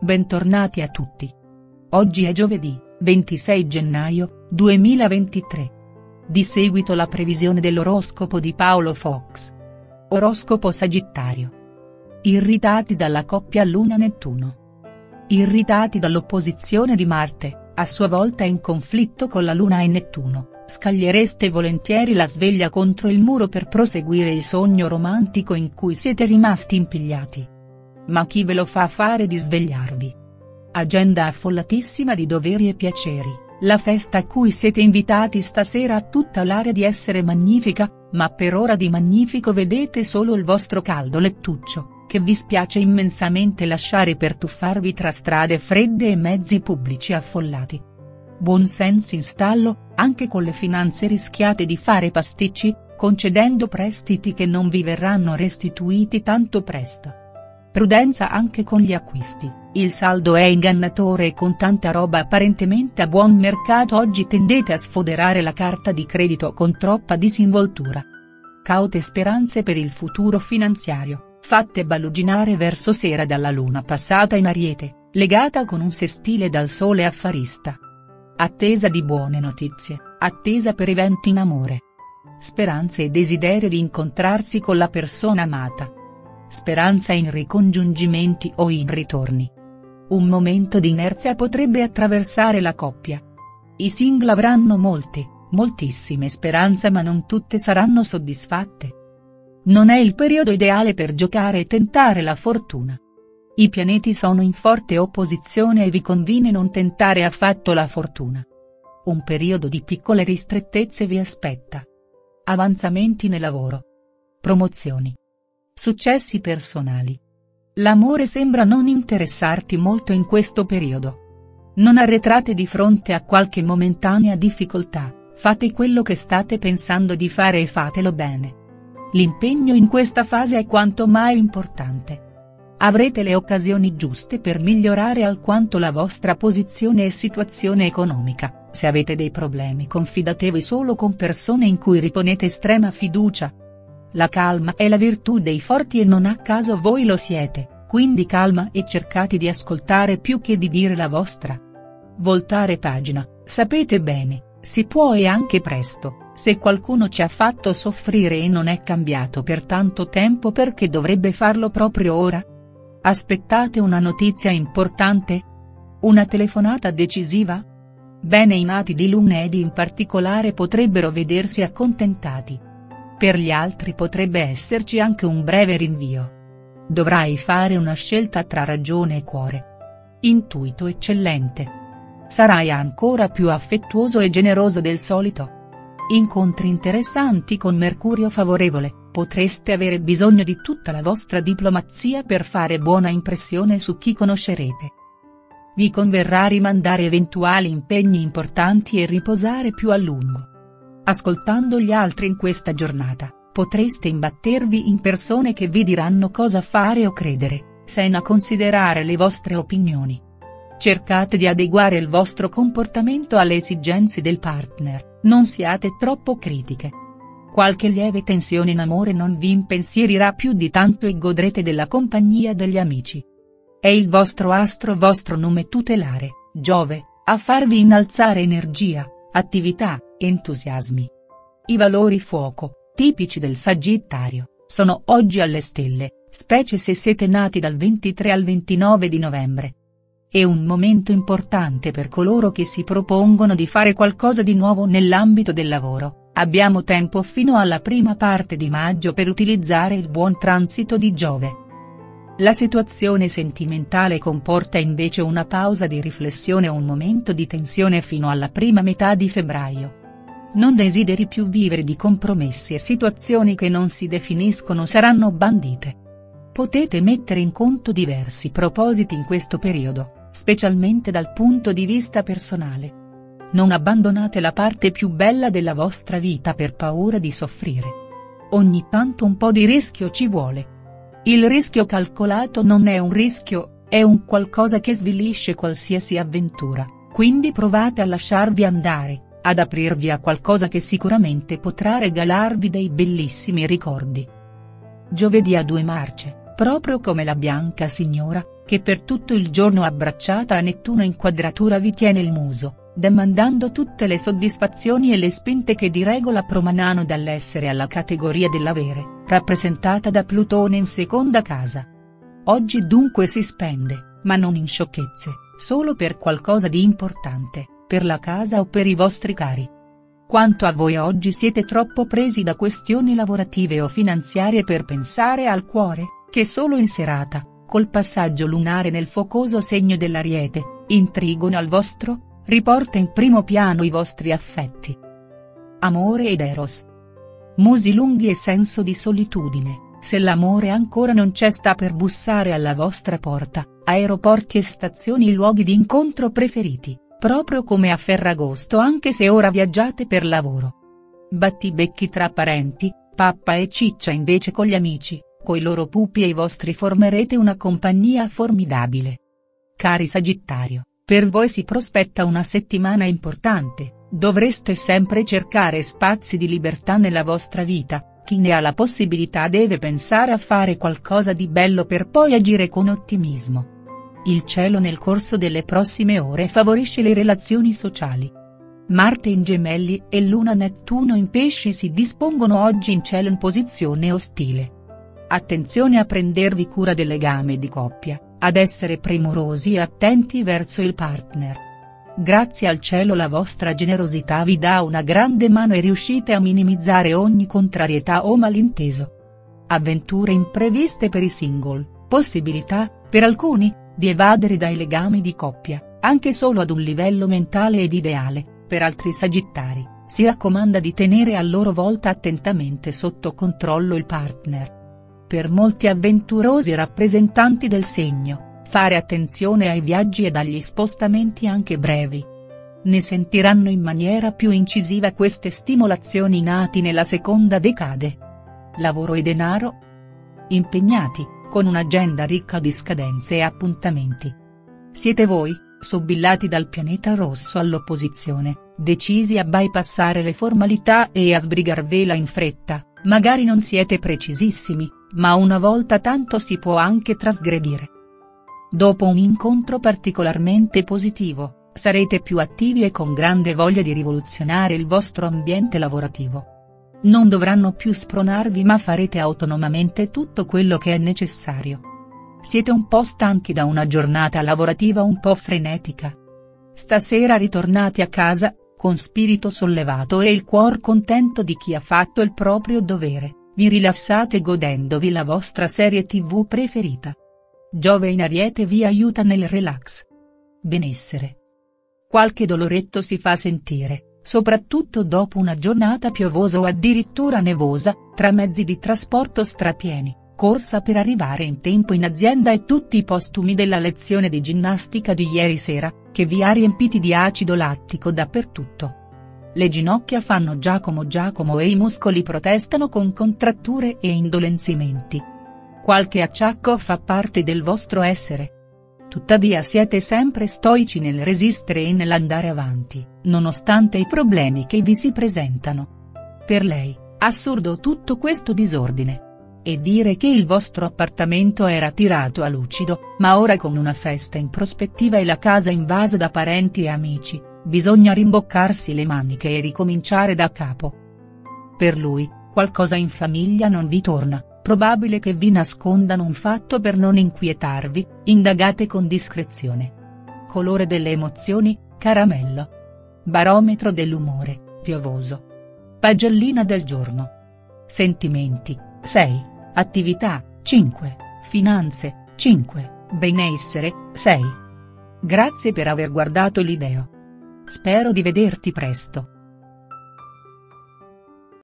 Bentornati a tutti. Oggi è giovedì, 26 gennaio, 2023. Di seguito la previsione dell'oroscopo di Paolo Fox. Oroscopo Sagittario. Irritati dalla coppia Luna-Nettuno. Irritati dall'opposizione di Marte, a sua volta in conflitto con la Luna e Nettuno, scagliereste volentieri la sveglia contro il muro per proseguire il sogno romantico in cui siete rimasti impigliati. Ma chi ve lo fa fare di svegliarvi? Agenda affollatissima di doveri e piaceri, la festa a cui siete invitati stasera ha tutta l'aria di essere magnifica, ma per ora di magnifico vedete solo il vostro caldo lettuccio, che vi spiace immensamente lasciare per tuffarvi tra strade fredde e mezzi pubblici affollati. Buon senso in stallo, anche con le finanze rischiate di fare pasticci, concedendo prestiti che non vi verranno restituiti tanto presto. Prudenza anche con gli acquisti, il saldo è ingannatore e con tanta roba apparentemente a buon mercato oggi tendete a sfoderare la carta di credito con troppa disinvoltura. Caute speranze per il futuro finanziario, fatte baluginare verso sera dalla luna passata in Ariete, legata con un sestile dal sole affarista. Attesa di buone notizie, attesa per eventi in amore. Speranze e desiderio di incontrarsi con la persona amata. Speranza in ricongiungimenti o in ritorni. Un momento di inerzia potrebbe attraversare la coppia. I single avranno moltissime speranze ma non tutte saranno soddisfatte. Non è il periodo ideale per giocare e tentare la fortuna. I pianeti sono in forte opposizione e vi conviene non tentare affatto la fortuna. Un periodo di piccole ristrettezze vi aspetta. Avanzamenti nel lavoro. Promozioni. Successi personali. L'amore sembra non interessarti molto in questo periodo. Non arretrate di fronte a qualche momentanea difficoltà, fate quello che state pensando di fare e fatelo bene. L'impegno in questa fase è quanto mai importante. Avrete le occasioni giuste per migliorare alquanto la vostra posizione e situazione economica, se avete dei problemi confidatevi solo con persone in cui riponete estrema fiducia. La calma è la virtù dei forti e non a caso voi lo siete, quindi calma e cercate di ascoltare più che di dire la vostra. Voltare pagina, sapete bene, si può e anche presto, se qualcuno ci ha fatto soffrire e non è cambiato per tanto tempo perché dovrebbe farlo proprio ora? Aspettate una notizia importante? Una telefonata decisiva? Bene, i nati di lunedì in particolare potrebbero vedersi accontentati. Per gli altri potrebbe esserci anche un breve rinvio. Dovrai fare una scelta tra ragione e cuore. Intuito eccellente. Sarai ancora più affettuoso e generoso del solito. Incontri interessanti con Mercurio favorevole, potreste avere bisogno di tutta la vostra diplomazia per fare buona impressione su chi conoscerete. Vi converrà rimandare eventuali impegni importanti e riposare più a lungo. Ascoltando gli altri in questa giornata, potreste imbattervi in persone che vi diranno cosa fare o credere, senza considerare le vostre opinioni. Cercate di adeguare il vostro comportamento alle esigenze del partner, non siate troppo critiche. Qualche lieve tensione in amore non vi impensierirà più di tanto e godrete della compagnia degli amici. È il vostro astro, vostro nome tutelare, Giove, a farvi innalzare energia, attività, entusiasmi. I valori fuoco, tipici del Sagittario, sono oggi alle stelle, specie se siete nati dal 23 al 29 di novembre. È un momento importante per coloro che si propongono di fare qualcosa di nuovo nell'ambito del lavoro, abbiamo tempo fino alla prima parte di maggio per utilizzare il buon transito di Giove. La situazione sentimentale comporta invece una pausa di riflessione o un momento di tensione fino alla prima metà di febbraio. Non desideri più vivere di compromessi e situazioni che non si definiscono saranno bandite. Potete mettere in conto diversi propositi in questo periodo, specialmente dal punto di vista personale. Non abbandonate la parte più bella della vostra vita per paura di soffrire. Ogni tanto un po' di rischio ci vuole. Il rischio calcolato non è un rischio, è un qualcosa che svilisce qualsiasi avventura, quindi provate a lasciarvi andare, ad aprirvi a qualcosa che sicuramente potrà regalarvi dei bellissimi ricordi. Giovedì a 2 marce, proprio come la Bianca Signora, che per tutto il giorno abbracciata a Nettuno in quadratura vi tiene il muso, demandando tutte le soddisfazioni e le spinte che di regola promanano dall'essere alla categoria dell'avere, rappresentata da Plutone in seconda casa. Oggi dunque si spende, ma non in sciocchezze, solo per qualcosa di importante, per la casa o per i vostri cari. Quanto a voi oggi siete troppo presi da questioni lavorative o finanziarie per pensare al cuore, che solo in serata, col passaggio lunare nel focoso segno dell'Ariete, in trigono al vostro, riporta in primo piano i vostri affetti. Amore ed Eros. Musi lunghi e senso di solitudine, se l'amore ancora non c'è sta per bussare alla vostra porta, aeroporti e stazioni i luoghi di incontro preferiti, proprio come a Ferragosto anche se ora viaggiate per lavoro. Battibecchi tra parenti, pappa e ciccia invece con gli amici, coi loro pupi e i vostri formerete una compagnia formidabile. Cari Sagittario, per voi si prospetta una settimana importante, dovreste sempre cercare spazi di libertà nella vostra vita. Chi ne ha la possibilità deve pensare a fare qualcosa di bello per poi agire con ottimismo. Il cielo nel corso delle prossime ore favorisce le relazioni sociali. Marte in Gemelli e Luna Nettuno in Pesci si dispongono oggi in cielo in posizione ostile. Attenzione a prendervi cura del legame di coppia, ad essere premurosi e attenti verso il partner. Grazie al cielo la vostra generosità vi dà una grande mano e riuscite a minimizzare ogni contrarietà o malinteso. Avventure impreviste per i single, possibilità, per alcuni, di evadere dai legami di coppia, anche solo ad un livello mentale ed ideale, per altri Sagittari, si raccomanda di tenere a loro volta attentamente sotto controllo il partner. Per molti avventurosi rappresentanti del segno, fare attenzione ai viaggi ed agli spostamenti anche brevi. Ne sentiranno in maniera più incisiva queste stimolazioni nati nella seconda decade. Lavoro e denaro? Impegnati, con un'agenda ricca di scadenze e appuntamenti. Siete voi, sobillati dal pianeta rosso all'opposizione, decisi a bypassare le formalità e a sbrigarvela in fretta, magari non siete precisissimi, ma una volta tanto si può anche trasgredire. Dopo un incontro particolarmente positivo, sarete più attivi e con grande voglia di rivoluzionare il vostro ambiente lavorativo. Non dovranno più spronarvi ma farete autonomamente tutto quello che è necessario. Siete un po' stanchi da una giornata lavorativa un po' frenetica. Stasera ritornate a casa, con spirito sollevato e il cuor contento di chi ha fatto il proprio dovere, vi rilassate godendovi la vostra serie TV preferita. Giove in Ariete vi aiuta nel relax. Benessere. Qualche doloretto si fa sentire, soprattutto dopo una giornata piovosa o addirittura nevosa, tra mezzi di trasporto strapieni, corsa per arrivare in tempo in azienda e tutti i postumi della lezione di ginnastica di ieri sera, che vi ha riempiti di acido lattico dappertutto. Le ginocchia fanno Giacomo e i muscoli protestano con contratture e indolenzimenti. Qualche acciacco fa parte del vostro essere. Tuttavia siete sempre stoici nel resistere e nell'andare avanti, nonostante i problemi che vi si presentano. Per lei, assurdo tutto questo disordine. E dire che il vostro appartamento era tirato a lucido, ma ora con una festa in prospettiva e la casa invasa da parenti e amici, bisogna rimboccarsi le maniche e ricominciare da capo. Per lui, qualcosa in famiglia non vi torna. Probabile che vi nascondano un fatto per non inquietarvi, indagate con discrezione. Colore delle emozioni, caramello. Barometro dell'umore, piovoso. Pagellina del giorno. Sentimenti, 6, attività, 5, finanze, 5, benessere, 6. Grazie per aver guardato il video. Spero di vederti presto.